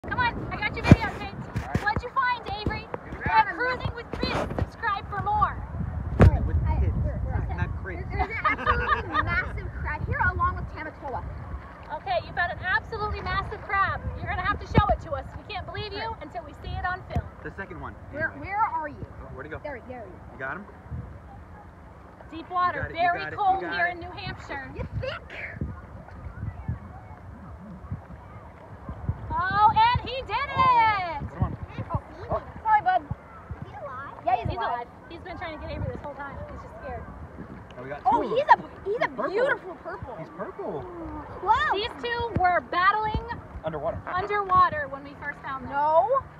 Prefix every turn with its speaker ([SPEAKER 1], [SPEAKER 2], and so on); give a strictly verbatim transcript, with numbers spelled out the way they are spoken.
[SPEAKER 1] Come on, I got your videotaped. Right. What'd you find, Avery? We're cruising with Chris. Subscribe for more.
[SPEAKER 2] Cruising with kids, not Chris.
[SPEAKER 3] There's an absolutely massive crab here along with Tamatoa.
[SPEAKER 1] Okay, you found an absolutely massive crab. You're going to have to show it to us. We can't believe you until we see it on film.
[SPEAKER 2] The second one.
[SPEAKER 3] Where
[SPEAKER 2] Anyway.
[SPEAKER 3] where are you?
[SPEAKER 2] Oh, where'd he go?
[SPEAKER 3] There, there you
[SPEAKER 2] You got him?
[SPEAKER 1] Deep water,
[SPEAKER 2] it,
[SPEAKER 1] very
[SPEAKER 2] it,
[SPEAKER 1] cold here
[SPEAKER 2] it.
[SPEAKER 1] in New Hampshire.
[SPEAKER 3] You think?
[SPEAKER 1] Oh, and he did it!
[SPEAKER 2] Put him on.
[SPEAKER 3] Oh,
[SPEAKER 2] Oh.
[SPEAKER 3] sorry, bud.
[SPEAKER 1] Is he alive?
[SPEAKER 3] Yeah, he's,
[SPEAKER 1] He's
[SPEAKER 3] alive.
[SPEAKER 1] alive. He's been trying to get Avery this whole time. He's just scared.
[SPEAKER 2] Oh, we got
[SPEAKER 3] Oh,
[SPEAKER 2] two
[SPEAKER 3] he's
[SPEAKER 2] of
[SPEAKER 3] a
[SPEAKER 2] them.
[SPEAKER 3] he's a
[SPEAKER 2] purple.
[SPEAKER 3] beautiful purple.
[SPEAKER 2] He's purple.
[SPEAKER 3] Wow.
[SPEAKER 1] These two were battling
[SPEAKER 2] Underwater.
[SPEAKER 1] underwater when we first found them.
[SPEAKER 3] No.